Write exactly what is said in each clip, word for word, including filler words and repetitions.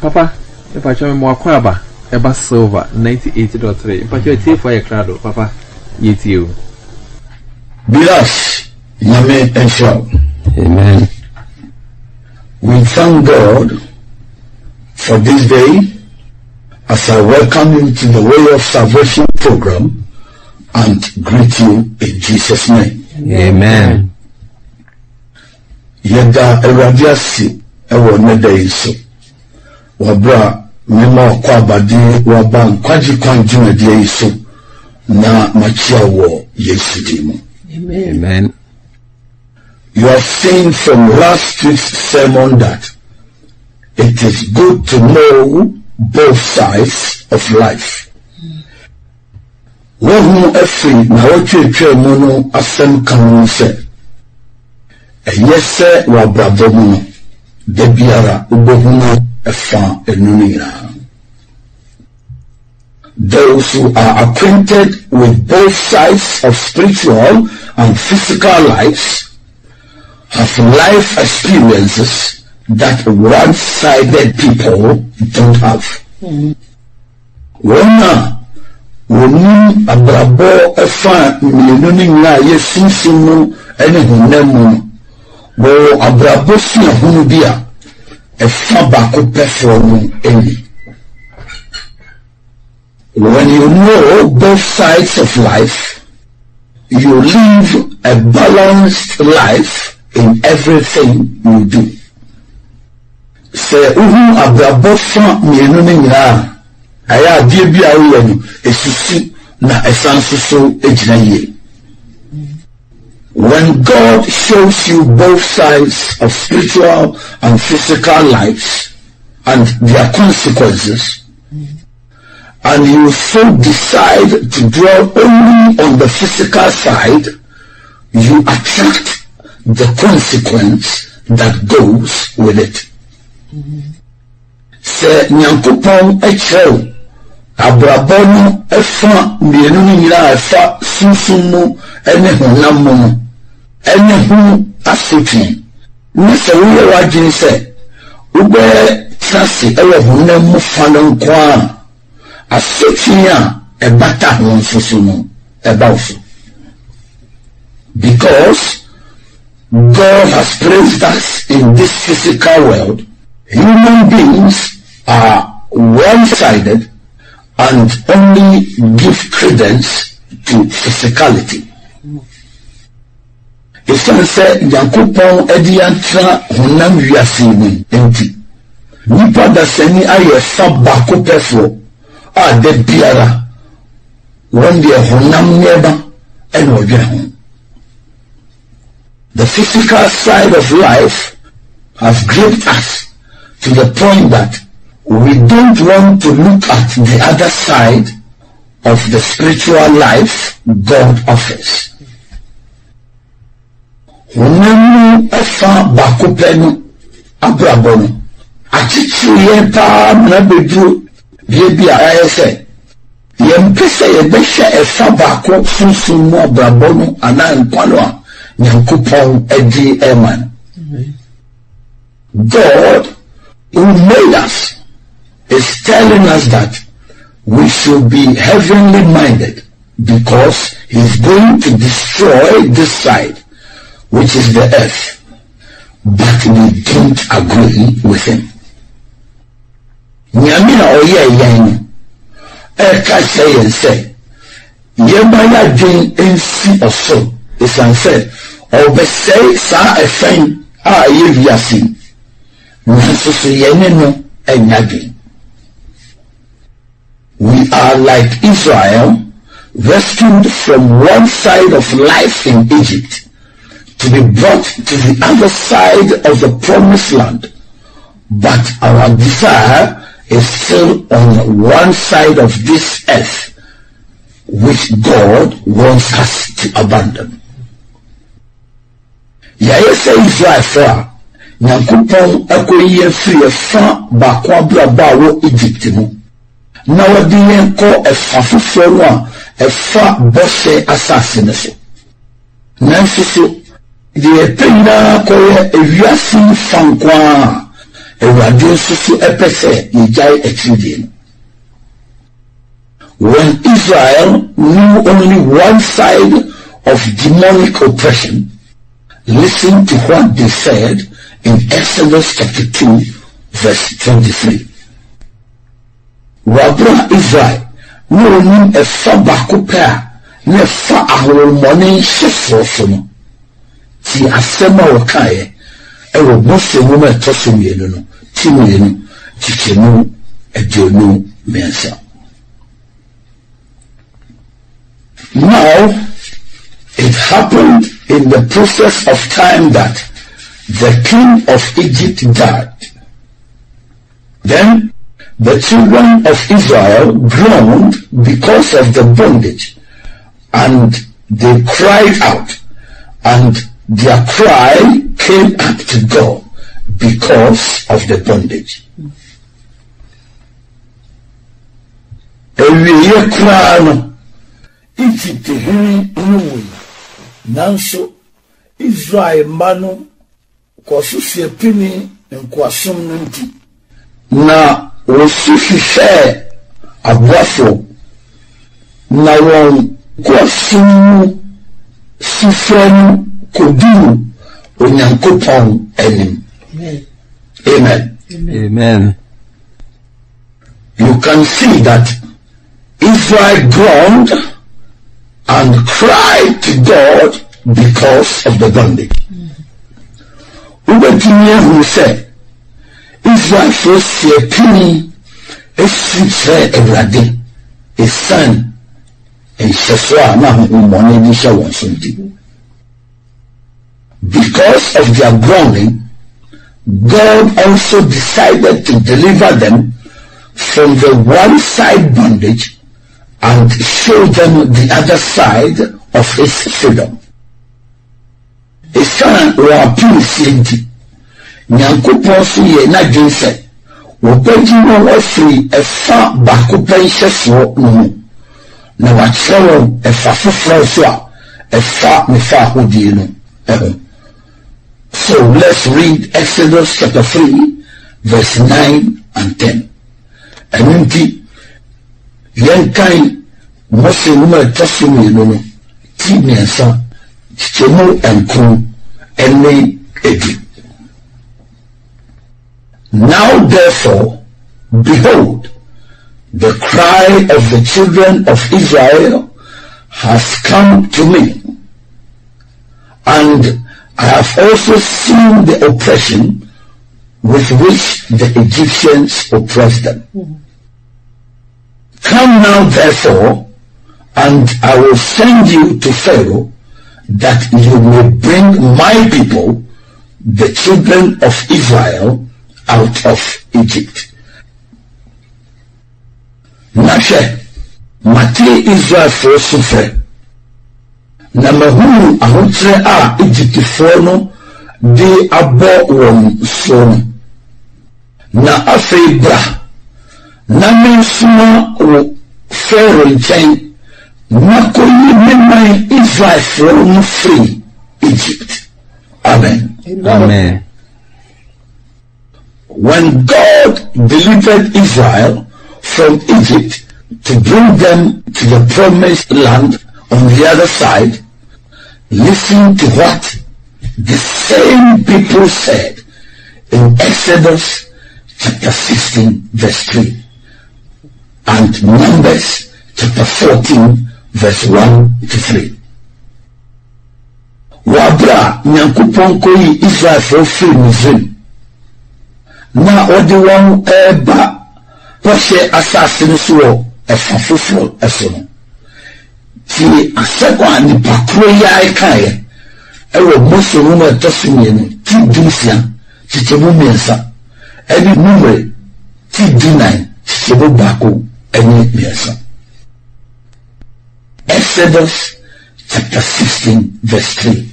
Papa, if I show me more quaba, eba silver ninety-eight point three. If I show you for a crowd, Papa, yet you. Bless, Yame and Show. Amen. We thank God for this day as I welcome you to the Way of Salvation program and greet you in Jesus' name. Amen. Yeda Eradiasi ewo neda iso. Wabra mema kwa badi waba Nkwagye Kwan jumedie iso na machia wo Yesu dimu. Amen. Amen. You have seen from last week's sermon that it is good to know both sides of life. Wohu efi na wotwetwe mu no asem kan se. Eyese wa brabo mu no de biara ubohu no efa enunira. Those who are acquainted with both sides of spiritual and physical lives have life experiences that one-sided people don't have. Wona woni abrabo efa mienu ni na yesunsun ene hunemu wo abrabo fi hunu bia efa bako pefo no eni. When you know both sides of life, you live a balanced life in everything you do. Se uhu abrabo fa mienu ni nyina aya die bia wo no esusu na esansuso ejina ye. When God shows you both sides of spiritual and physical lives and their consequences, and you so decide to dwell only on the physical side, you attract the consequence that goes with it. Se nyankopon ekyerɛw abrabɔ no efa mienu ni nyina efa sunsun no ene honam no ene hu asotwe ne se wo yɛ wadwin sɛ ube trase ewe honam mu fa no nko a asotwe a ebata ho nsoso no eba wo so. Because God has placed us in this physical world, human beings are one-sided and only give credence to physicality. If you say Yankopon edi antra honam wiase ni enti nipa da sani aye fa bako pefo a de biara one de honam neba eno odwe ho. The physical side of life has gripped us to the point that we don't want to look at the other side of the spiritual life God offers. Honam efa bako penu abrabo no achichi ye pa na bedru bie bia ayese ye mpese ye behwe efa bako sunsun mu abrabo no ana nkwano a Nyankopon edi eman. God who made us is telling us that we should be heavenly minded because he's going to destroy this side, which is the earth, but we don't agree with him. Nyamina oye yen eka say and say yemaya dwen ensi oso is unsaid or be say sa efen a ye wiase nanso so yene no enyage. We are like Israel, rescued from one side of life in Egypt to be brought to the other side of the promised land, but our desire is still on one side of this earth, which God wants us to abandon. Yaya say Israel for Nyankopon akoye free fa bakwa braba wo Egypt mu. Na wadi yenko efa foforo a efa bose asase ne so. Nanso so de pena koye ewiase fankwa Ewurade susu epese yejai etridi. When Israel knew only one side of demonic oppression, listen to what they said in Exodus chapter two, verse twenty-three. Wabra Israel, no nim efa bakopea, ne fa ahoromone hyefofono. Ti asema wakaye, ewo Mose nwoma etoso mienu no, ti mienu, tikemu aduonu mensa. Now, it happened in the process of time that the king of Egypt died. Then the children of Israel groaned because of the bondage, and they cried out, and their cry came up to God because of the bondage. Ewiye krano Egypt huni unuwi nanso Israel manu kwa susie pini nkwasum nunti na wosusi fe abuafo na won kwasum sifenu koduru onyankopon enim. Amen. Amen. You can see that Israel groaned and cried to God because of the bondage. Ubetinia who said, Israel first see a penny, a sweet Ewurade, a son, and Shefra now money nisha won something. Because of their groaning, God also decided to deliver them from the one side bondage and show them the other side of his freedom. Esan wa purity, Nyankopon so ye na dwense, wo bagi no afri efa bakopa nhefo no, na wa kyerɛ efa foforo so a efa mefa hodie no eho. So let's read Exodus chapter three, verse nine and ten. And nti yenkai Mose nwoma etoso mienu no ti miensa chemu enku ene edi. Now therefore, behold, the cry of the children of Israel has come to me, and I have also seen the oppression with which the Egyptians oppressed them. Mm-hmm. Come now therefore, and I will send you to Pharaoh, that you may bring my people, the children of Israel, out of Egypt. Nashe, mate Israel for sufre, na mahuru ahotre a Egypt for no, de abo won so na afei bra, na mensuma o Pharaoh nchen, na koyi memai Israel for no free Egypt. Amen. Amen. When God delivered Israel from Egypt to bring them to the promised land on the other side, listen to what the same people said in Exodus chapter sixteen verse three and Numbers chapter fourteen verse one to three. Wabra Nyankopon koyi Israel for free Misraim, na odi won eba poshe asase no so efa foforo eso no ti asakwa ni pakro ya ikaye ewo Mose nwoma etoso mienu ti dunsia chichemu miensa eni numere ti nine chichemu bako eni miensa. Exodus chapter sixteen verse three.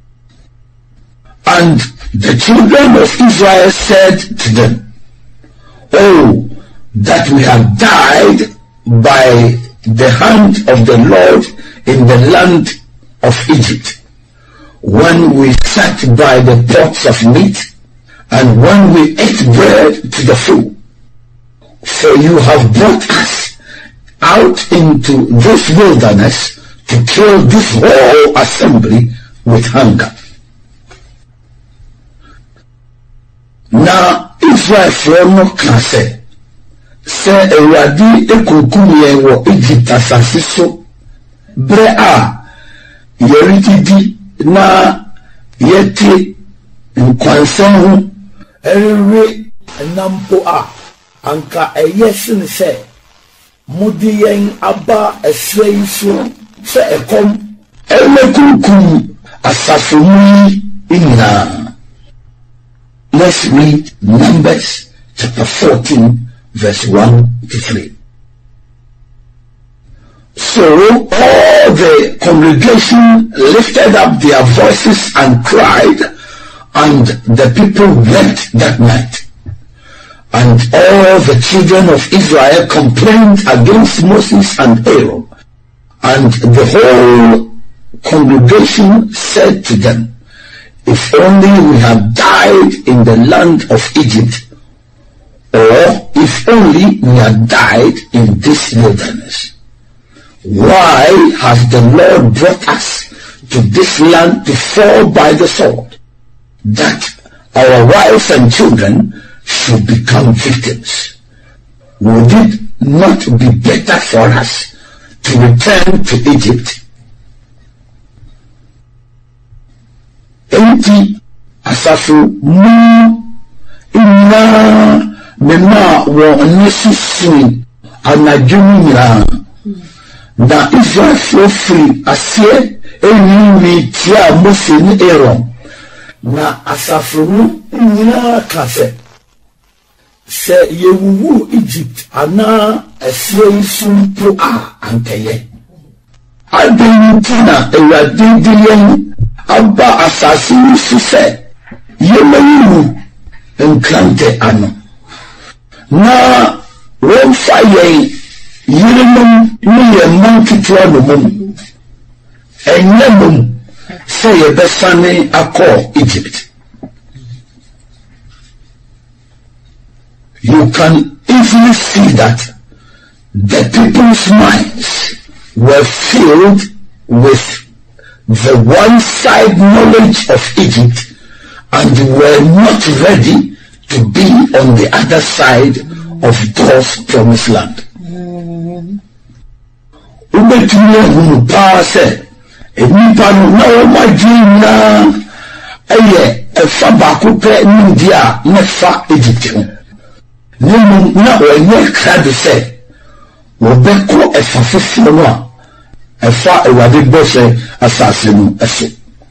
And the children of Israel said to them, oh, that we have died by the hand of the Lord in the land of Egypt, when we sat by the pots of meat and when we ate bread to the full. For you have brought us out into this wilderness to kill this whole assembly with hunger. Now Israel from Kaase say Ewurade ekunkum yɛn wɔ Egypt asase so bre a yɛretidi na yɛte nkwansen ho ɛrewe nampo a anka ɛyɛ sin sɛ mudi yɛn aba ɛsrɛ yi so sɛ ɛkɔm ɛmɛkunkum asafo mu yi nyinaa. Let's read Numbers chapter fourteen, verse one to three. So all the congregation lifted up their voices and cried, and the people wept that night. And all the children of Israel complained against Moses and Aaron. And the whole congregation said to them, if only we had died in the land of Egypt, or if only we had died in this wilderness. Why has the Lord brought us to this land to fall by the sword, that our wives and children should become victims? Would it not be better for us to return to Egypt? Enti asafu mu ina mema wo nesusui anadwumi nyina na Israel fo free asie eni tia Mose ni Aaron na asafu mu nyina kase se yewuwu Egypt ana asie sumpo a ankeye adentina Ewurade diyen Abba asasi suse yemayimu enkrante ano na won faye yirimum ni yemman kitwa no mum enyemum se yebesane akọ Egypt. You can easily see that the people's minds were filled with the one-side knowledge of Egypt, and were not ready to be on the other side of God's promised land. Ubetumi hunu pa se enipa no na o madina eye efa baako pe India na fa Egypt ho. Nemu na o ye krade se wo beko efa fofo no a efa Ewurade bose asase no eso.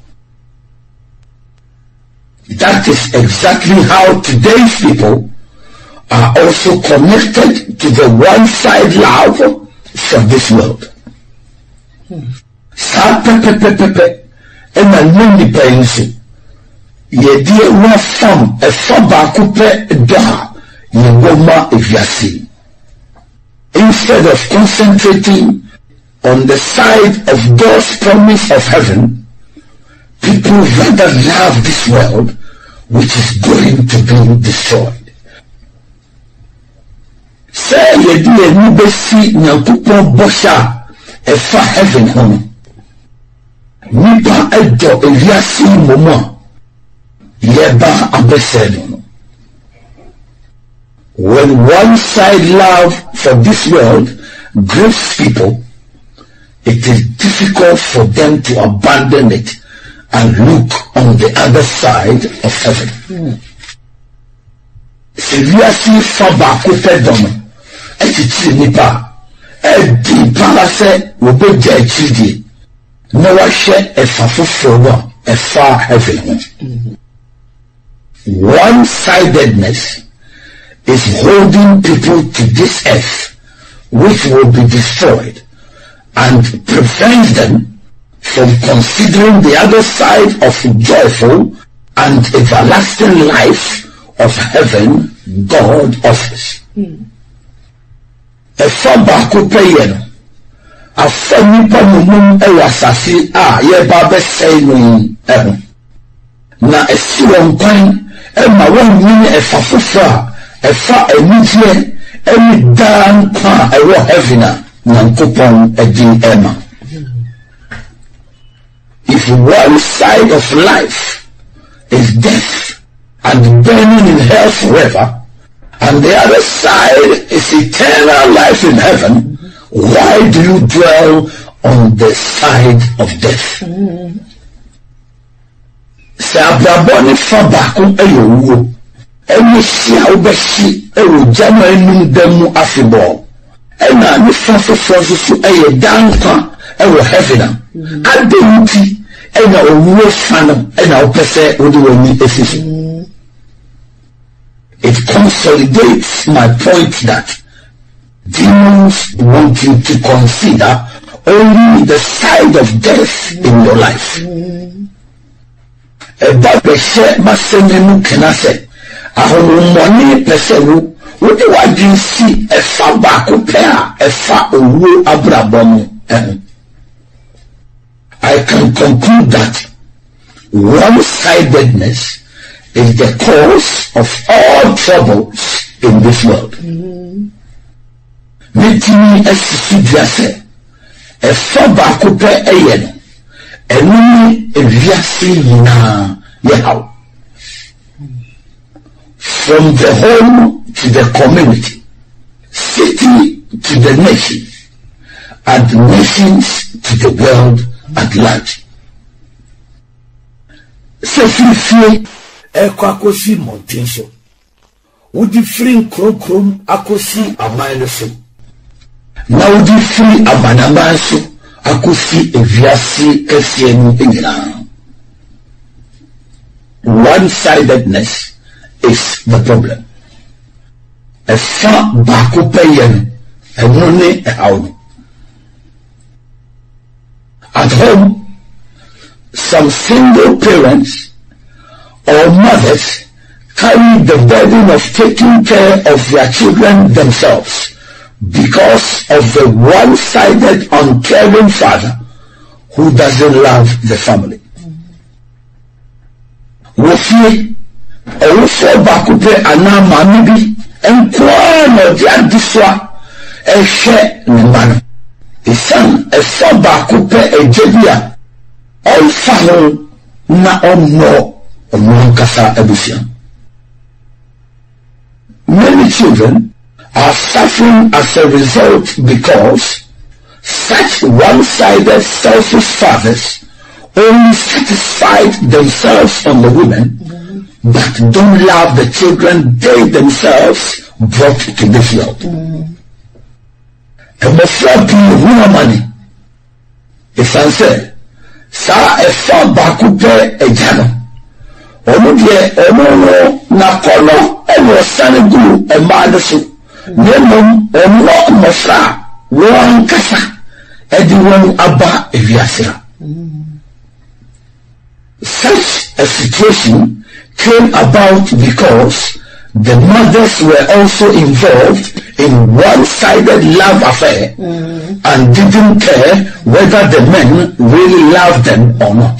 That is exactly how today's people are also connected to the one-side love from this world. Sa pepe pepe pepe ena nini pensi yedie wa fam efa baako pe da yewoma eviasi. Instead of concentrating on the side of God's promise of heaven, people rather love this world, which is going to be destroyed. Say yedi eni besi nyankopon bosha efa heaven home. Nipa edo eviasi momo yeba abesedo. When one-side love for this world grips people, it is difficult for them to abandon it and look on the other side of heaven. If you see Faba Kupedom, Eti Nipa, Edi Palase, Wobeja Chidi, no share a fafu a far heaven. One-sidedness is holding people to this earth, which will be destroyed, and prevents them from considering the other side of joyful and everlasting life of heaven God offers. A faba kupeyeno, a fanipa mumum ewasasi a ye babe say no eho. Na esiwo nkwan Emma one mean a fafufa, a fa a media, any damn pa a raw heavener, Nankopon a din Emma. If one side of life is death and burning in hell forever, and the other side is eternal life in heaven, why do you dwell on the side of death? Sɛ abrabɔ ne fa baako ɛyɛ owuo, ɛne hyia wobɛhyi ɛwɔ gya no anim da mu afebɔɔ, ɛna ne fa foforɔ nso so ɛyɛ dankwa ɛwɔ heaven a, ade nti ɛna owuo fa no ɛna wopɛ sɛ wode w'ani asi so. It consolidates my point that demons want you to consider only the side of death in your life. Eba beshe maseme mu kenase ahomoni peselu wodi wadin si efa baako pe a efa owo abrabom eh. I can conclude that one-sidedness is the cause of all troubles in this world. Metimi esisi diase efa baako pe eye no enumi ewiase yina yehaw. From the home to the community, city to the nation, and nations to the world at large. Sefifie ekwa akosi mountain so wodi free krokrom akosi aman so na wodi free abanama so akosi eviase kese ni enyina. One-sidedness is the problem. Efa baako peyen enone ehawno. At home, some single parents or mothers carry the burden of taking care of their children themselves because of the one-sided, uncaring father who doesn't love the family. Wofie ewofo baako pe ana maame bi enkwa no di adiswa ehwe ne man. Isan efa baako pe ejebia olfa ho na onno omunkasa ebusia. Many children are suffering as a result because such one-sided, selfish fathers only satisfied themselves on the women, mm-hmm. but don't love the children they themselves brought to this world. And the four people who are money, it's unsaid. Sa e fa baako pe e jano. Omo de omo no na kono e wo sane gu e ma de so. Nemom omo mo fra wo ankasa e di won aba e wiasera. Such a situation came about because the mothers were also involved in one-sided love affair mm. and didn't care whether the men really loved them or not.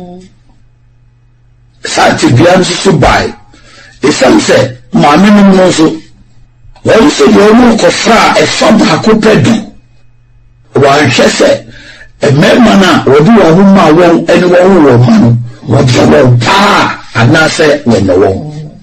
Such a glance to buy. Isam said, Mammy Mozo, one said, Yomo Kofra, a fab hakupedu. One she said, a memana or do a woman won't anyone who will man. What you want, pa, and now say, when the wrong.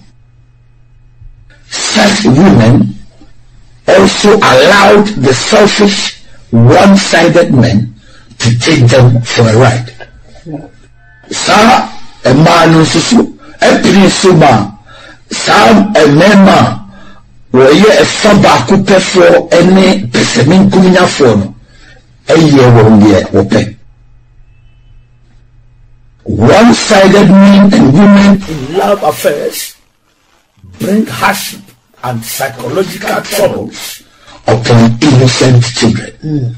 Such women also allowed the selfish, one-sided men to take them for a ride. Sa, a man who susu, a prince man, sa, a man, where ye a faba coupe for any pessemin kumina phone, a year one year open. One-sided men and women in love affairs bring hardship and psychological troubles upon innocent children. Mm.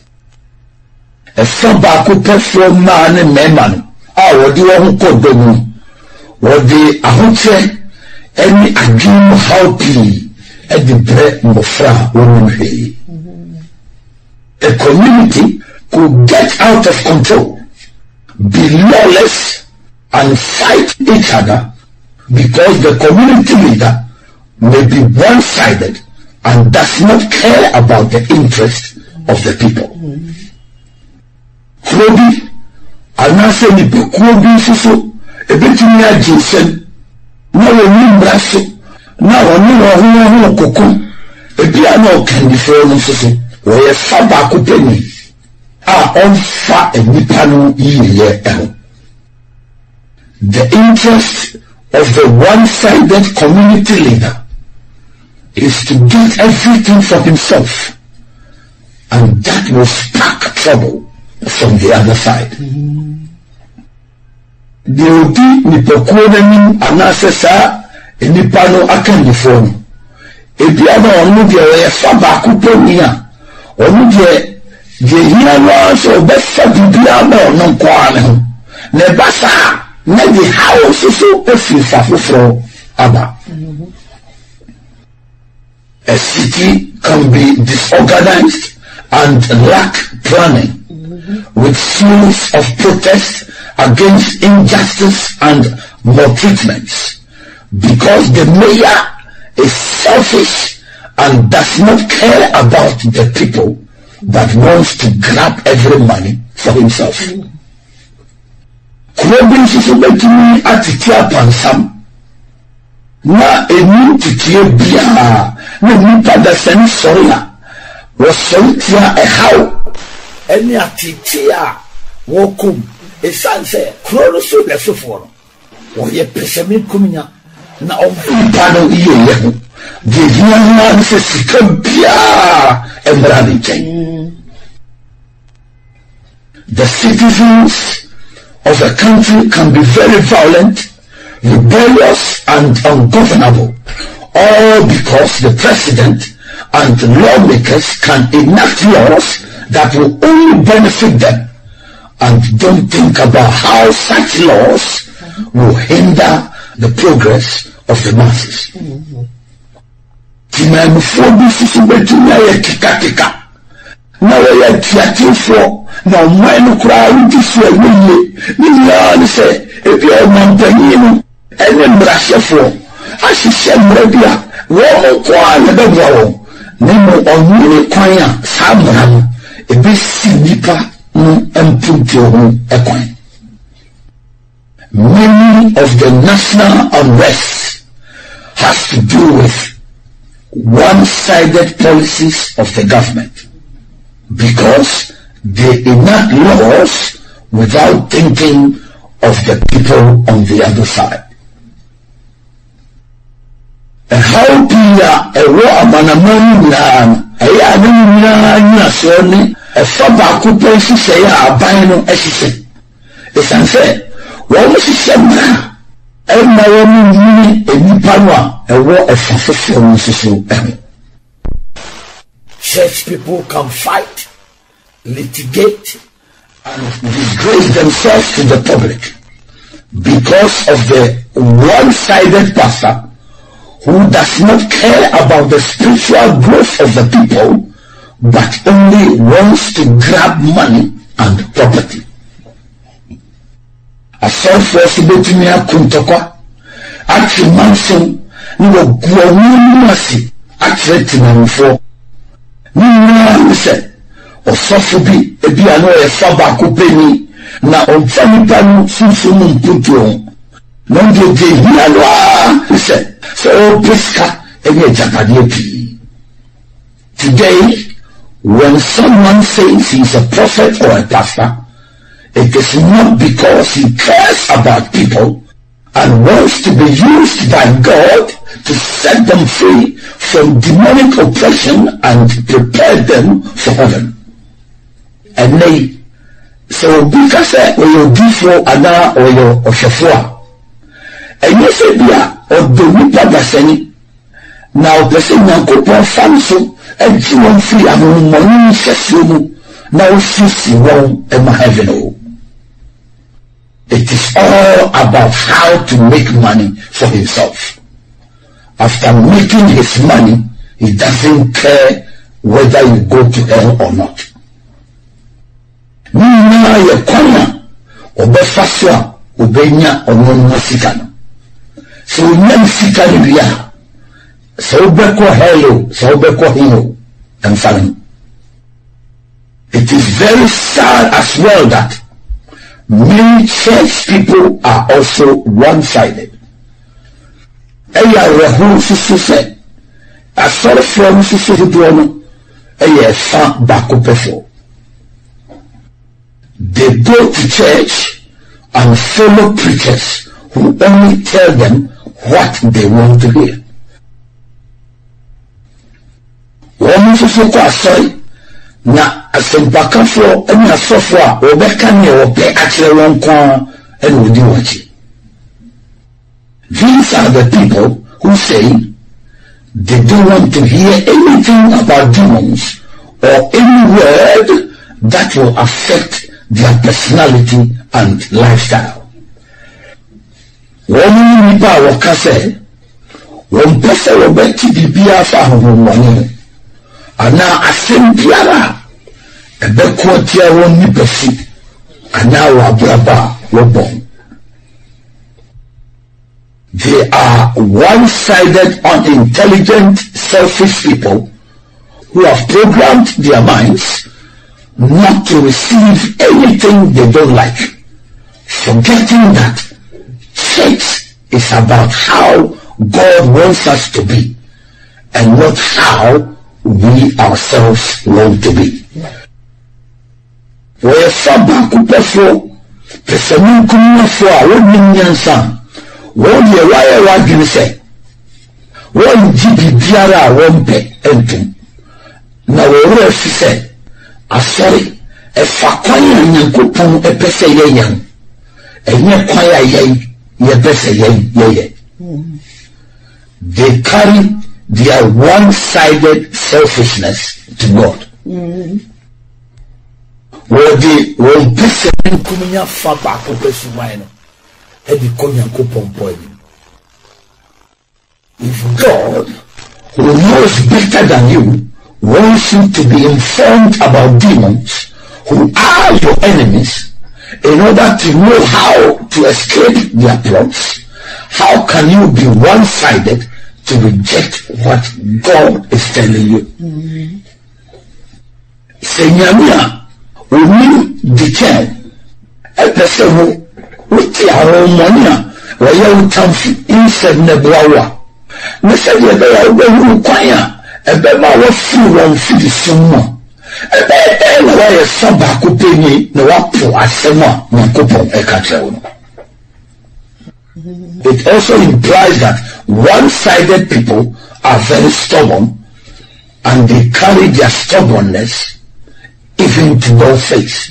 A faba coupe for man and man, ah, what do you want to do? What the ahoche any agreement how be at the bread mofra woman hey. A community could get out of control, be lawless, and fight each other because the community leader may be one-sided and does not care about the interest of the people. Krobi, anase ni pe krobi susu, ebeti ni ajinsen, na woni mbraso, na woni wo ho ho kokon, ebi ana okandifo no susu, wo ye saba kupeni, a onfa enipa no yiye eho. The interest of the one-sided community leader is to get everything for himself, and that will spark trouble from the other side. The odi nipokuo nanim anasesa enipa no akandifo no ebi ana onu de we fa ba kuponi a onu de de hia no so be fa bibia na onu kwa ne ne basa na the house so efifa foforo aba. A city can be disorganized and lack planning, mm-hmm. with series of protests against injustice and maltreatments, because the mayor is selfish and does not care about the people, but wants to grab every money for himself. Kurobin susu betumi atitia pansam na enu titie bia na nipa da sen soria wo soria e haw eni atitia wo kum esanse krolo so de sofo no wo ye pesemi kumnya na o nipa no iye ye de hia na se sika bia e brani chen. The citizens of a country can be very violent, rebellious and ungovernable, all because the president and lawmakers can enact laws that will only benefit them and don't think about how such laws will hinder the progress of the masses. Na we tiatifo na mwenu kura udifo wiye ni ya ni se ebi o mampanyin ene mrashefo asise mrabia wo kwa na bewo ni mo onwini kwan a samram ebi si nipa no empunti ho ekwan. Many of the national unrest has to do with one-sided policies of the government, because they enact laws without thinking of the people on the other side. And how Pia a raw manamon nan, a yaman yasoni, a fabaku pensi say a bino essay. It's unfair. What was he said now? And my woman, a new panwa, a war of successful. Church people can fight, litigate, and disgrace themselves to the public because of the one-sided pastor who does not care about the spiritual growth of the people, but only wants to grab money and property. A self-worth between a kuntokwa, actually mansion, no guamasi, actually for. Ni said, or sofubi, a piano, a fabako penny, na on Fanny Susun Putu. Non de Hianoa, he said, so Pisca, and a Japadi. Today, when someone says he's a prophet or a pastor, it is not because he cares about people and wants to be used by God to set them free from demonic oppression and prepare them for heaven. And they, so because we are different ana or your oshafua, and you say bia or the wipa dasani now person yankopon famso and you won't free among money session now fifty one in my heaven. It is all about how to make money for himself. After making his money, he doesn't care whether you go to hell or not. Nina ye kwana obefaswa obenya onono sikano. So nem sikaria. So beko hello, so beko hino, and family. It is very sad as well that many church people are also one-sided. Eya rehu susu se, asore from susu duono, eya fa bako pefo. They go to church and follow preachers who only tell them what they want to hear. Woman susu kwa asore, na asempakafo eni asofo a obeka ne ope akire won kon eni odi wachi. These are the people who say they don't want to hear anything about demons or any word that will affect their personality and lifestyle. Woman nipa wakase won pese obeti bibia fa hohomone ana asem biara ebe ko tia won ni pesi ana wa braba wo bon. They are one-sided, unintelligent, selfish people who have programmed their minds not to receive anything they don't like, forgetting that church is about how God wants us to be and not how we ourselves want to be. Where some people person come for one million Wọ́n yẹ wáyé wá gírí sẹ́, wọ́n jí bí bíára àwọn bẹ̀ ẹ̀dùn, na wọ́n rẹ̀ fi sẹ́, asọ́rí, ẹ̀fà kwáyé àyànkópọn ẹ̀pẹ́sẹ̀ yẹ̀yàn, ẹ̀yẹ kwáyé yẹ̀bẹ́sẹ̀ yẹ̀yẹ̀. They carry their one-sided selfishness to God. Wọ́n di wọ́n pèsè nkúmíyà fa bàkó pèsè wáyé nù. If God, who knows better than you, wants you to be informed about demons who are your enemies in order to know how to escape their plots, how can you be one-sided to reject what God is telling you? Senyamia, we need the chair. A person Witi harmonia wa yau tamfi instead nebwawa. Nese di ebe ya ube yu kwanya ebe ma wa fi wan fi di sumo. Ebe ebe na wa ye saba kupenye na wa po asema na kupon ekache uno. It also implies that one-sided people are very stubborn and they carry their stubbornness even to no face.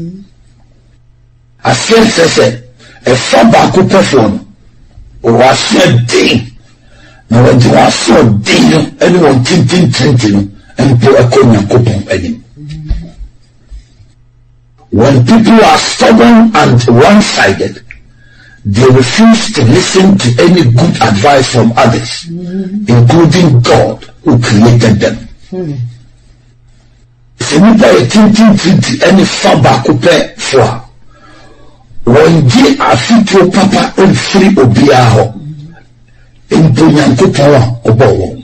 As Spencer said, a far back perform was so deep. Now, when you are so deep, anyone tinting, tinting, and put a coin coupon any. When people are stubborn and one-sided, they refuse to listen to any good advice from others, including God who created them. If anybody tinting, tinting, any far back for When ye are fit to papa and free obiaho in Punyankupawa obo.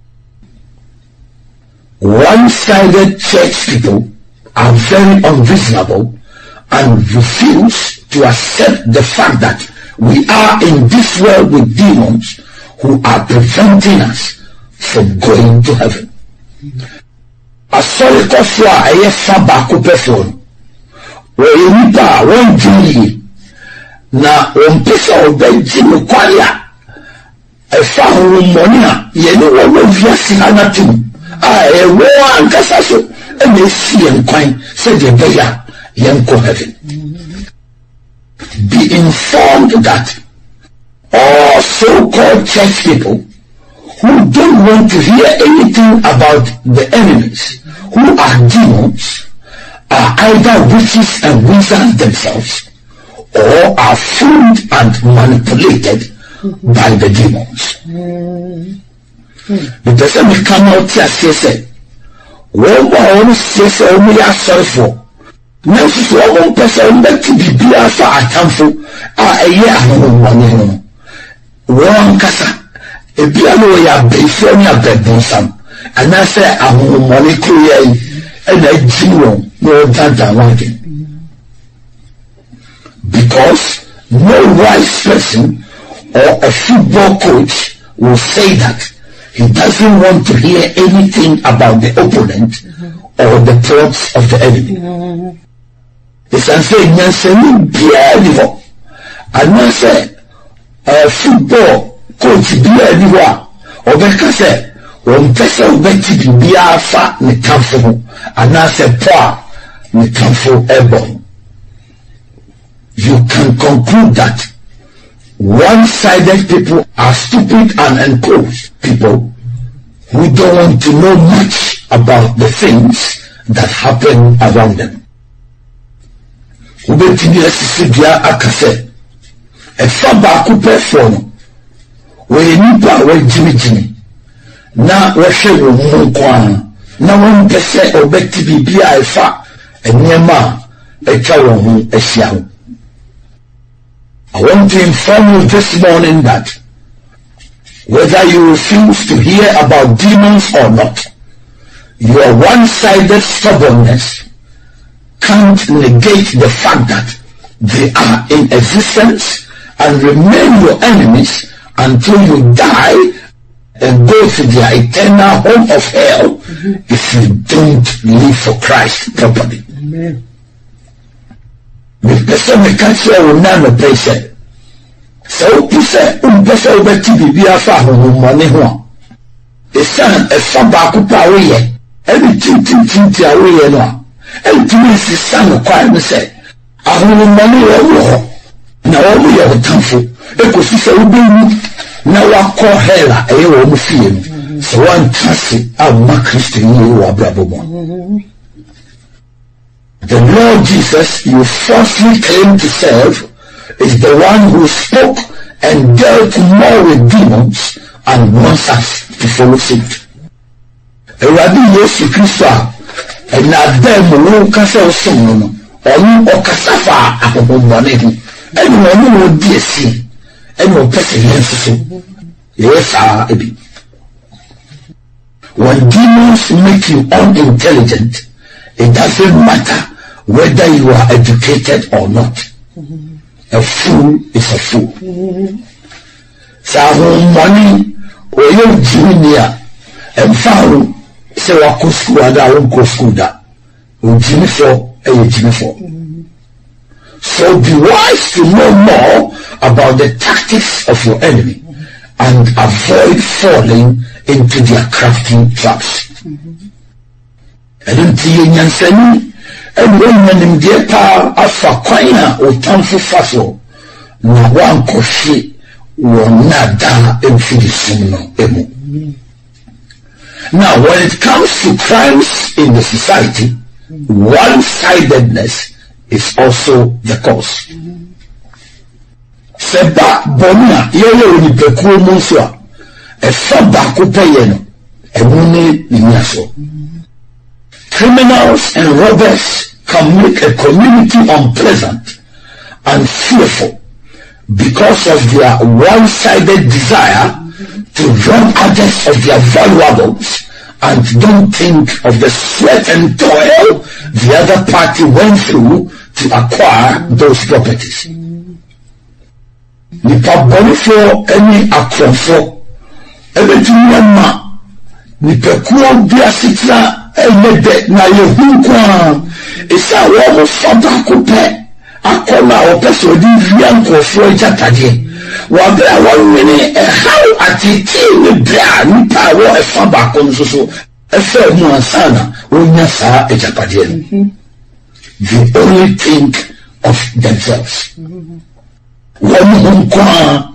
One-sided church people are very unreasonable and refuse to accept the fact that we are in this world with demons who are preventing us from going to heaven. A solid kofwa aye faba kupefon. Where you nipa one day na one pesa obeji mkwaya efa humonia yeni wano vyasi anatim a ewe ankasa so eme si yenkwan se de beya yenko heaven. Be informed that all so-called church people who don't want to hear anything about the enemies who are demons are either witches and wizards themselves or are fooled and manipulated mm-hmm. by the demons. Mm-hmm. The person will come out here and say, "One more say only are sorry for." Now, so one person that to be beer for a temple, ah, a year no money. One kasa. If you know you are before you are some, and I say I'm money clear and I zero more than one thing. Because no wise person or a football coach will say that he doesn't want to hear anything about the opponent mm-hmm. or the plots of the enemy. Mm-hmm. It's an saying, Nancy, beautiful. And I say, a football coach, beautiful. Or because one person went to be a fat, me comfortable, and I say, poor, me comfortable, airborne. You can conclude that one-sided people are stupid and enclosed people who don't want to know much about the things that happen around them. Ubetini esisidia akase efa baako pefo no we nipa we jimi jimi na we hwe wo mu kwa na won pese obeti bibia efa enyema etwa wo hu ehia ho. I want to inform you this morning that whether you refuse to hear about demons or not, your one-sided stubbornness can't negate the fact that they are in existence and remain your enemies until you die and go to their eternal home of hell mm-hmm. if you don't live for Christ properly. Amen. The person may catch you will never pay said. So you say, um, person will be be a far home money one. The son a son back up away. Everything, thing, thing, away, no. Everything is the son of crime, say. I will money over. Now, all we are thankful. Because he said, now I call her a woman feeling. So one trusted, I'm not Christian, you are brother one. The Lord Jesus you falsely claim to serve is the one who spoke and dealt more with demons and wants us to follow suit. Rabbi Yesu Christo and na dem no kasa osun no onu okasafa akobonne hu enu onu no die si enu pese yenso yes ah ebi. When demons make you unintelligent, it doesn't matter whether you are educated or not. Mm-hmm. A fool is a fool. Mm-hmm. So money or you junior and found say wa ko school and I won't go school that. O jimmy for a jimmy for. So be wise to know more about the tactics of your enemy and avoid falling into their crafty traps. I don't see any answer. And when you get afa kwanya o tamfo faso na wan koshi wo nada emfidisum no emu. Now when it comes to crimes in the society, one-sidedness is also the cause. Seba bonia yeye onipekuo mu so a efa baako peye no emu ne nyaso. Criminals and robbers can make a community unpleasant and fearful because of their one-sided desire to rob others of their valuables and don't think of the sweat and toil the other party went through to acquire those properties. Nipa bonifo any akrofo everything ma nipa kuo bia sitra elede na yehunko isa wo mo fada ko pe akola o peso di vianko fo jatade wa bra wo mene e how atiti ni bra ni pa wo e fa ba ko so so e fa mu ansana onya sa e japade. They only think of themselves. That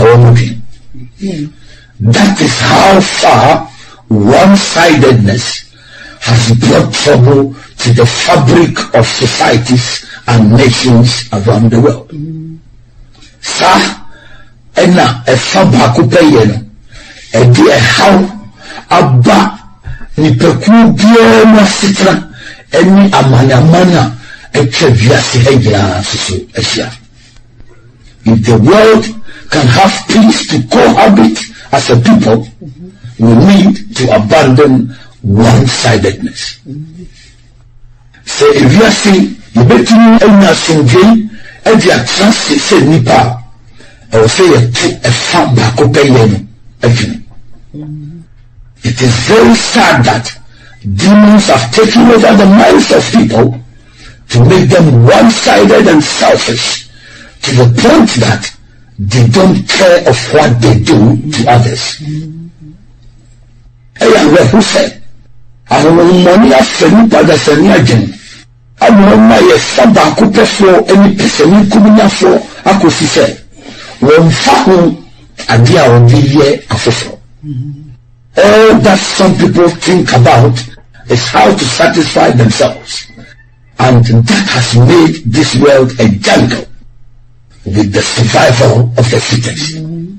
is how far one-sidedness has brought trouble to the fabric of societies and nations around the world. Sa ena efa baako peye no e di e haw aba ni peku bia na sitra eni amana etwa wiase hagina so ehia. If the world can have peace to cohabit as a people, mm-hmm. we need to abandon one-sidedness. Mm-hmm. So if you see, you bet you any assumption, and you are trusted, say nipa, I will say a fat back again. It is very sad that demons have taken over the minds of people to make them one-sided and selfish to the point that they don't care of what they do to others. Hey, I read who said, I don't know money after me, but that's any agent. I don't know my saba coupe for any person in Kumina for a coffee said. When Fahu Adia will be here after. All that some people think about is how to satisfy themselves. And that has made this world a jungle with the survival of the fittest.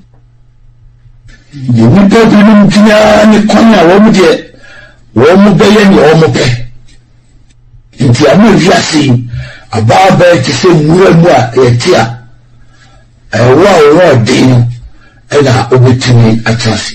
The people believe in Konya Womudia, Womubeyan, Womope. In the Amu about to say Muamua, Etia, a wow, wow, Dino, and I obey at Kaase.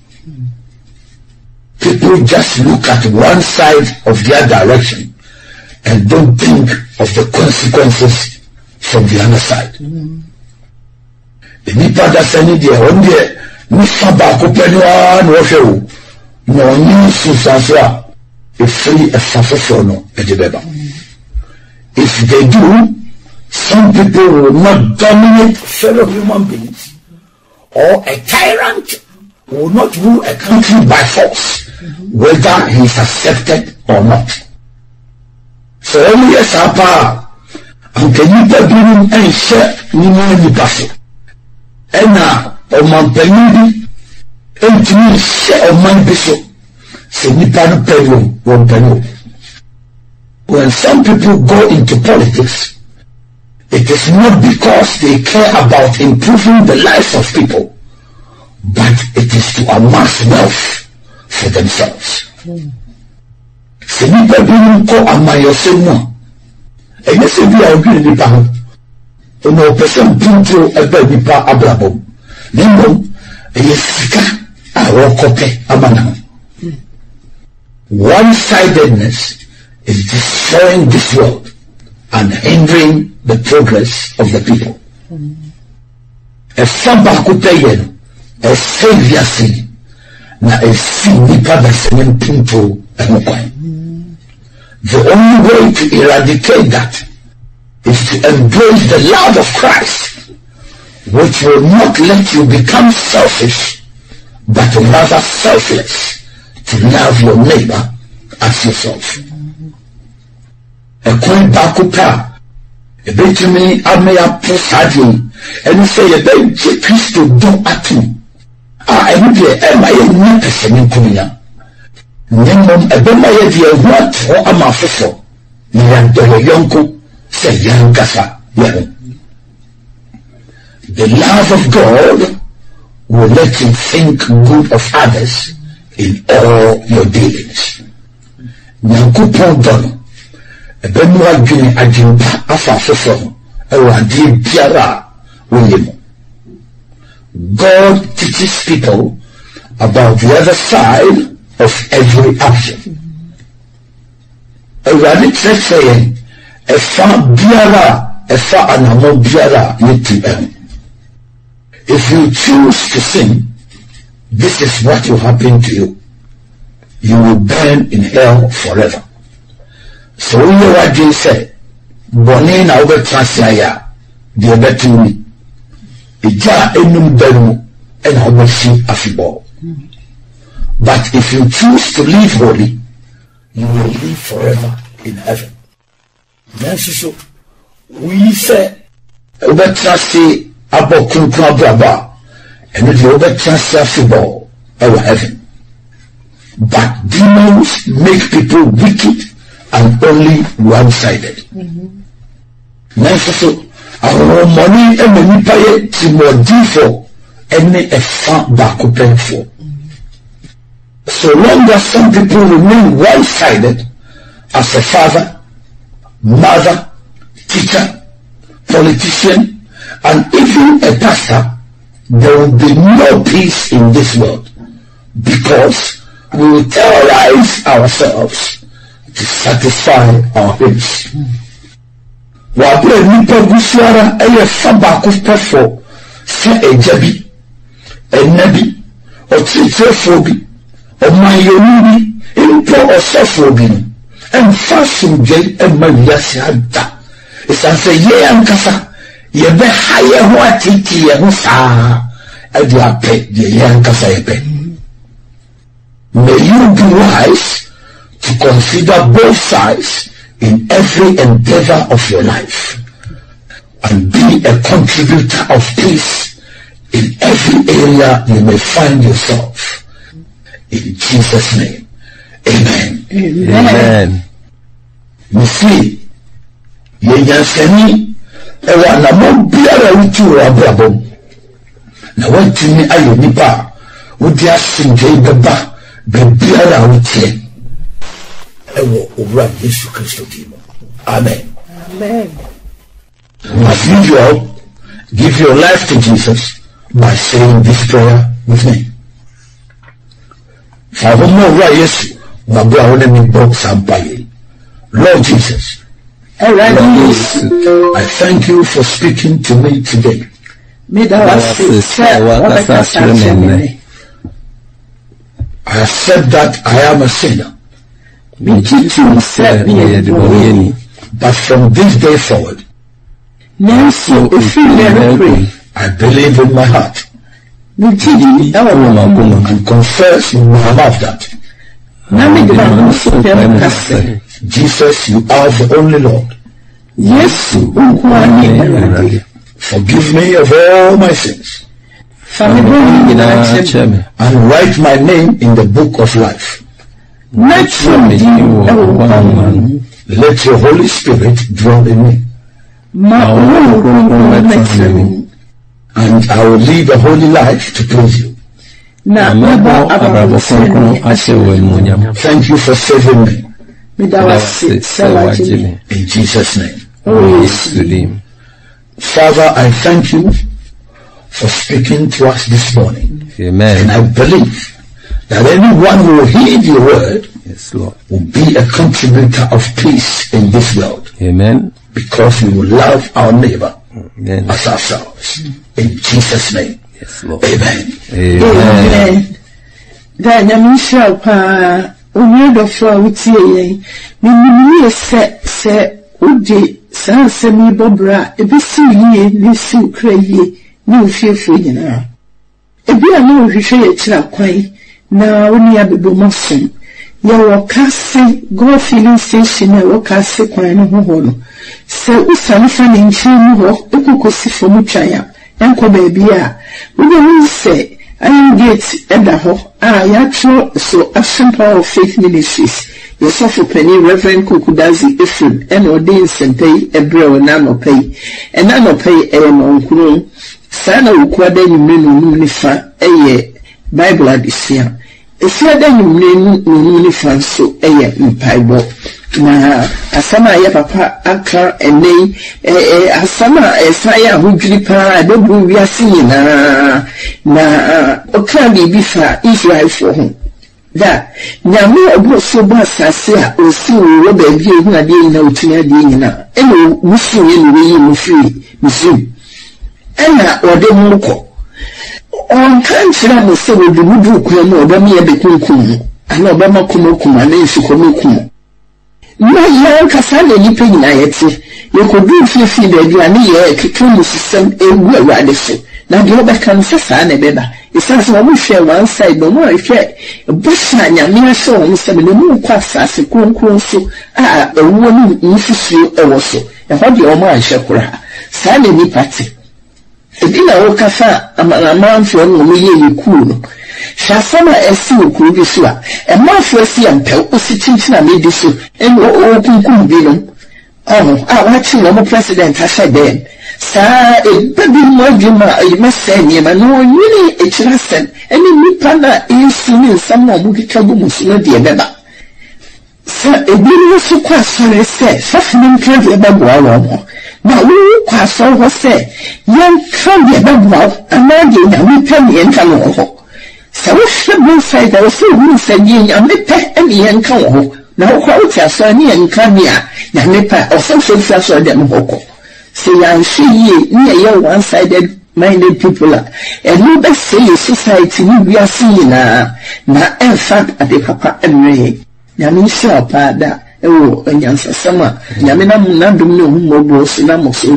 People just look at one side of their direction and don't think of the consequences from the other side. The nipa that's any there one day, Mister Bakupenua no show, no news Susasra, a free a safasono at the Beba. If they do, some people will not dominate fellow human beings, or a tyrant will not rule a country by force, whether he is accepted or not. So only yes, Apa, and can you be doing and share Nima Paso? And now, O Mampani, and to me, share of my bishop, say Nipan Pedro, one Peno. When some people go into politics, it is not because they care about improving the lives of people, but it is to amass wealth for themselves. Se nipa bi ko amayose mo ene se bi a obi nipa ho ono person pinto eba nipa abrabom nimo e sika a wo kope amana. One-sidedness is destroying this world and hindering the progress of the people. A famba kupeyen a savior see na a see nipa da semen pinto enokwan. The only way to eradicate that is to embrace the love of Christ, which will not let you become selfish, but rather selfless, to love your neighbor as yourself. A coin bakupa, a bit to me, I may have posted and say a baby Christo do atu. Ah, I would be a my person in Kumina. Nyamom ebema ye die what or amafofo nyando yonko say yankasa yeho. The love of God will let you think good of others in all your dealings. Nyankopon don ebemu adwene adwempa afafofo ewa die biara woyemo. God teaches people about the other side of every action. A rabbit says saying, a far biara, a far anamo biara yeti em. If you choose to sin, this is what will happen to you. You will burn in hell forever. So you what you say, Boni na ube transaya, the obetuni. Ija enum beru, and ube si afibo. But if you choose to live holy, you will live forever in heaven. Then so we say, Obetrasi abo kunkwa braba, and if you obetrasi afibo, our heaven. But demons make people wicked and only one-sided. Then so our money and money pay to more for any effort back open for. So long as some people remain one-sided as a father, mother, teacher, politician, and even a pastor, there will be no peace in this world, because we will terrorize ourselves to satisfy our needs. Wabere nipa gusuara eye faba kufpefo se ejabi enabi otitrefo bi omayoni impo osofo bi en fasun je emma wiase ada esanse ye ankasa ye be haye ho atiti ye ho saa ade ape ye ye ankasa ye be. May you be wise to consider both sides in every endeavor of your life, and be a contributor of peace in every area you may find yourself. In Jesus' name, amen. Amen. Missy, Yansani, ewa na mo biara wutu wa brabo. Na wantumi ayo nipa, wudi asinje beba, be biara wutie. Ewo owura Yesu Kristo dimo. Amen. Amen. As usual, give your life to Jesus by saying this prayer with me. Lord Jesus, Lord, I thank you for speaking to me today. I accept that I am a sinner. But from this day forward, I believe in my heart and confess in my mouth that Jesus, you are the only Lord. Forgive me of all my sins and write my name in the book of life. Let your Holy Spirit dwell in me, and I will live a holy life to please you. Thank you for saving me. In Jesus' name. Father, I thank you for speaking to us this morning. Amen. And I believe that anyone who will heed your word, yes, Lord, will be a contributor of peace in this world. Amen. Because we will love our neighbor, Amen, as ourselves. In Jesus' name. Yes, Lord. Amen. Amen. Then I'm sure pa unyado for utie yen. Me me se se udi sanse mi bobra ebisi yie ni si ukra yie ni ofiefo nyina. Ebi a na ohwehwe ye kira kwan na oni abebo masom. Ya wo Kaase go filling station na wo Kaase kwan no ho no. Se usane fa ne nchi mu ho ekokosi fo mu twan enko baabi a we dey say I get edaho ah ya tro so Action Power of Faith Ministries. Yes, of penny Reverend Kuuku Dadzie Ephraim and ordain sempei ebre na no pay and na no pay e no nkuru sana ukwada nyumenu nu nifa eye Bible adisia efia da nyumenu nu nifa so eye mpaibo na asama ya papa aka enei eh asama esaya hudwiri pa bebu wiase nyina na okra bibi fa Israel for ho da nyame obo so ba sase a osi wo ba bi ehu ade nyina otuni ade nyina eno musu ye ni yi mufiri musu ena ode muko on kan tira mo se wo du mudu ku no oba me ye bekunkum ana oba makomokum ana nsikomokum na ya kasane ni pe nyina yete ye ko du fifi da bi ani ye kekemu system ewu awade so na de oba kan sesa na beba isanse wo hwe one side no mo hwe busha nyame aso wo se me mu kwa asase kronkron so a ewu ni nfusuo ewo so e ho de o mo ahwe kora sa na ni party ebi na wo kafa amana mfo no mo ye yiku no shasama esi okuru bi so a e mafo esi ampe o si tintina me di so en o kunkum bi no oh ah wa chi no president asha dem sa e baby mo djuma e mese ni ma no yini e chirasen eni nipa na esi ni nsam no mo kika bu musu no de beba so a beautiful question said, suffering can be about one. Now we pass over say, young can be about imagine and we can be in Kano. So if the blue side there was so we said, and we pay any young Kano. Now, how is a near and Kanya, Yanipa, or some success or them Hoko. Say, I see near your one sided minded people, and you best say society we are seeing now, now, in fact, at the papa and Ray. Yamin Shapa, that, oh, and Yansa Summer, Yamina Munadum, Mobos, and Amos,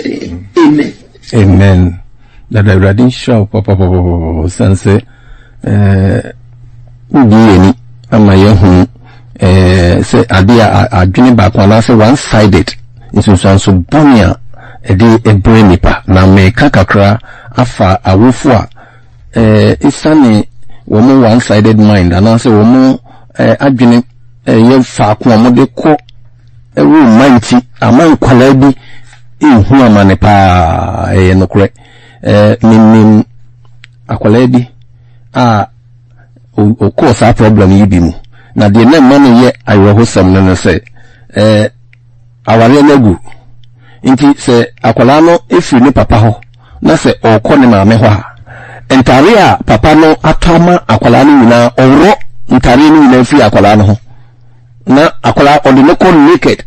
amen. Amen. That I read in shop, Papa, Sanse, eh, Udieni, and my young. Eh, say idea a dream back when I say one-sided. It's also bonia a day a brain nipa. Now me kakakra afa a wufwa. Eh, it's sunny woman one-sided mind. And I say woman eh a dream eh ye fa kwa mo de ko eh wo mighty a man kwalabi in huwa manepa eh no correct eh min min akwalabi ah o cause a problem yibimu. Na the name money ye I will host some no say eh awale nagu inti say akwala no if ni papa ho na say o ko ne maame ho a entare a papa no atama akwala no nyina owro ntare no nyina fi akwala no ho na akwala odi no ko naked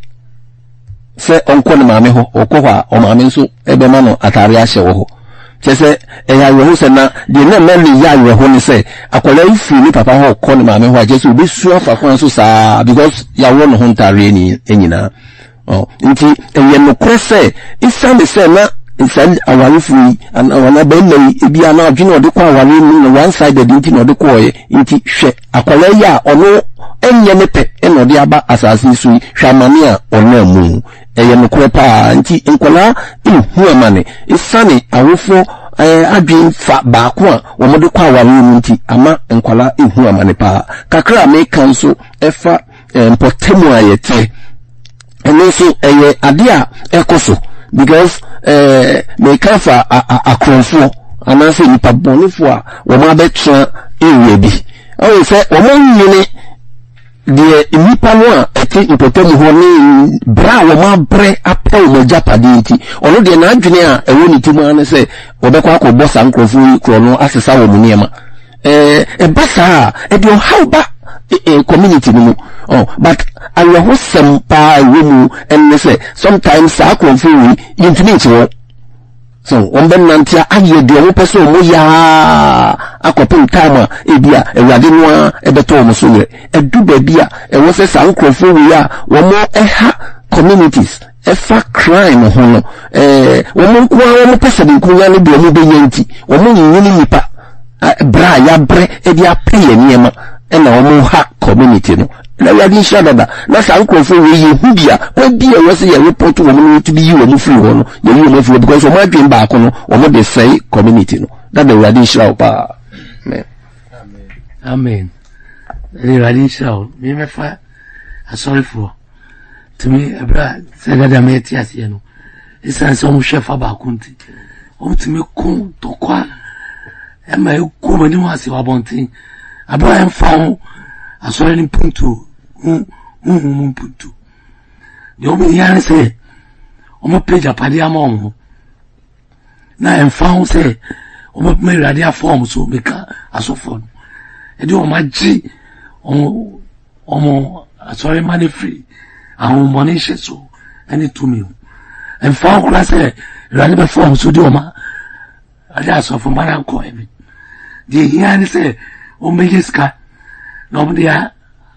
say on ko ne maame ho o ko ho a o maame nso ebe ma no atare a hye wo ho chese eya yo se na de na meli ya yo ho ni se akola ifi ni papa ho ko ni maame ho ajesu bi su afa kon so saa because ya wo no ho ntare ni enyina oh nti eye no krese isande se na isan awari free and awala be meli ebi ana adwene ode kwa awari ni one sided nti no ode ko ye nti hwe akola ya ono enye ne pe eno ode aba asase su hwa mame a ono amu eye no krepa nti enkola ihu amane isane awofo eh adwin fa baako a wo mo de kwa awari mu nti ama enkola ihu amane pa kakra me kanso efa mpotemu ayete eno so eye ade a ekoso because eh me kafa akronfo anase ni pabonifo a wo ma betra ewe bi o se wo mo nyine de nipa no a ete ipotemu ho ni bra wo ma bre apa wo japade nti ono de na adwene a ewo ni timu ane se wo be kwa akobọ sankrofo kro no asesa wo mu niema eh e basa e de how ba e community no oh but I will some pa room and say sometimes akronfo wi intimi ntiwo so on ben nantia aye de wo pese o mo ya akopin time e bia ewade no a ebeto mo so we edu ba bia e wo se sankrofo wi a wo mo eha communities efa crime ho no eh wo mo kwa wo mo pese de kunya no de mo be yanti wo mo nyini nipa bra ya bre e dia pay niema e na wo mo ha community no na ya di sha dada na sankrofo wi ye hubia kwa bia wo se ye report wo mo to be you wo mo free ho no ye you mo free because wo ma dwen ba ko no wo mo de say community no that the radio show pa amen amen the radio show me me fa sorry for to me abra say that me ti ase no isan so mo chef ba kunti o ti me kun to kwa e ma e ku mani wa se wa bontin abra en fa asore ni puntu um um puntu de o me yan se o mo peja pade ama o na en fa o se o mo me radio form so me ka asofo e de o ma ji o o mo asore mani free awon money she so any to me en fa o la se radio be form so de o ma radio asofo ma na ko ebi de yan se o me jiska no dia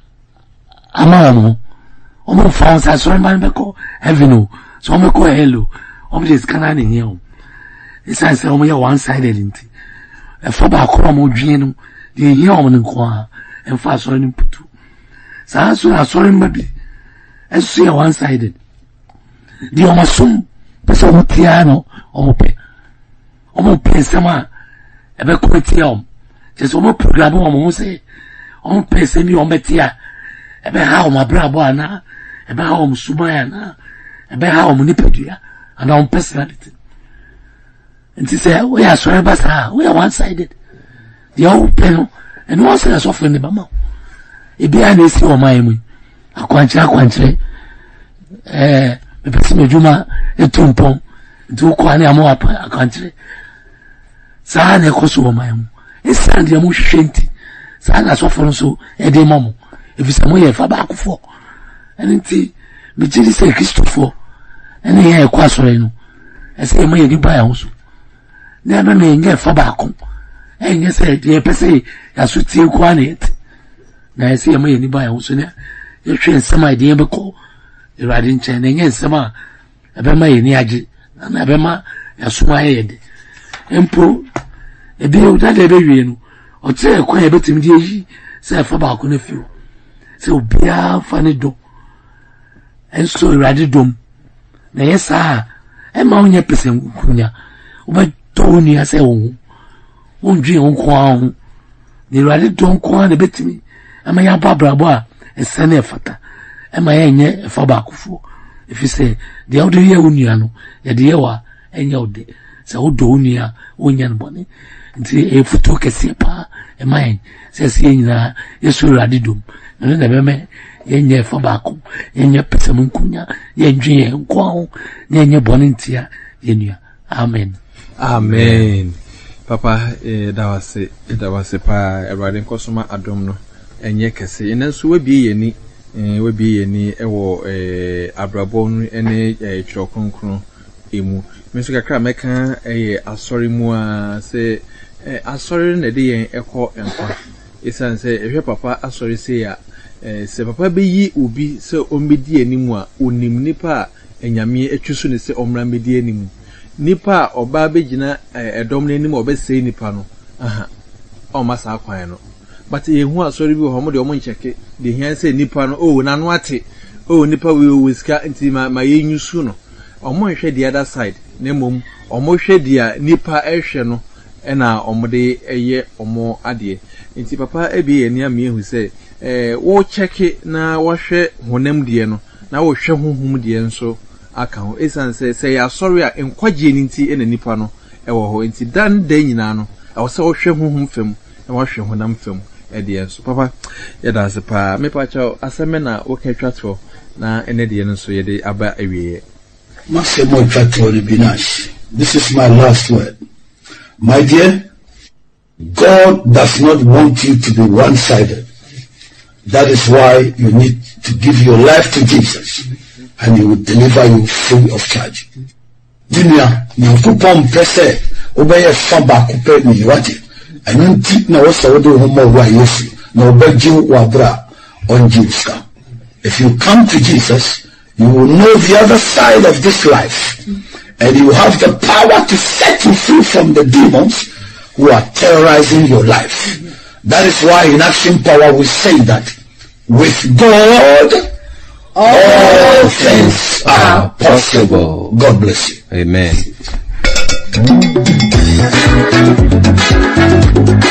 amamo o mo fansa so man be ko heaven so o me ko hello o me jiska na ni yen isa se o me one sided nti e fa ba ko mo dwen no de yen o mo nko a en fa so ni putu sa so na so mba bi e so ya one sided di o ma sum pe so mo tiano o mo pe o mo pe sama e be ko tiao je so mo program o mo se on pese mi on betia ebe ha o mabrabo ana ebe ha o musumaya na ebe ha o munipedua and on personality and say we are sorry basa we are one sided the old panel and one side of the bama e bia na esi o mai mu akwankyere akwankyere eh me pese me dwuma etumpon nti ko ani amo akwankyere saa na ekoso wo man mu esan de mo hwehwenti saa na so foro so e de mamo efisa mo ye fa ba akofo enti me gidi se Christopher ene ye kwa soro no ese mo ye di ba ya ho so na na me nge fa ba akon enye se de pese ya so tie kwa na et na ese mo ye ni ba ya ho so na ye hwe nsema de ye be ko irade nche na enye nsema ebe ma ye ni age na ebe ma ya so ma ye de empo ebi o da de be wie no o tire kwa ye betim de yi se fa ba akon na fiu se obia fa ne do enso irade dom na yesa e ma onye pese kunya oba to ni ase wo ondwe onkwa ho ni irade dom kwa na betimi ama ya babrabo a esene efata e ma yenye efa ba akofo efise de awde ye onua no ye de ye wa enye ode se odo onua onya no bone nti e futo kese pa e ma yen se se nyina yesu irade dom na na be me yenye fa ba ko yenye pese munkunya yenje nkwa yenye bonintia yenua amen amen papa eh dawase dawase pa erade nkosoma adom no enye kese enanso wabie yeni eh wabie yeni ewo eh abrabo no ene eh chrokonkron emu meso kakra meka eh asori mu a se eh asori na de yen ekọ enkwa isanse ehwe papa asori se ya eh se papa be yi obi se ombedi animu a onim nipa enyame etwusu ne se omra medi animu nipa oba begina edom na anim obesei nipa no aha o masa akwan no but yehu asori bi ho mo de o mo ncheke de hian se nipa no o na no ate o nipa we o wiska nti ma, ma yenyusu no o mo hwe the other side na mom o mo hwe dia nipa ehwe no ena o mo de eye o mo ade nti papa ebi eni am yehu se eh wo cheke na wo hwe honam die no na wo hwe honhum die nso aka ho esan se se ya sorry a Nkwagye nti ena nipa no ewo ho nti dan dan nyina no awo se wo hwe honhum fam na wo hwe honam fam e die nso papa ye da se pa me pa cha aseme na wo ka twato na ene die nso ye de aba awie Masemo twato ni binash. This is my last word. My dear, God does not want you to be one-sided. That is why you need to give your life to Jesus, and He will deliver you free of charge. Dunia, Nyankopon pese obeye fa ba kupe ni wate. Anu nti na wo so do homo wa Yesu na obeji wa bra on Jesus. If you come to Jesus, you will know the other side of this life, and you have the power to set you free from the demons who are terrorizing your life. That is why in Action Power we say that with God all, all things are possible. God bless you. Amen.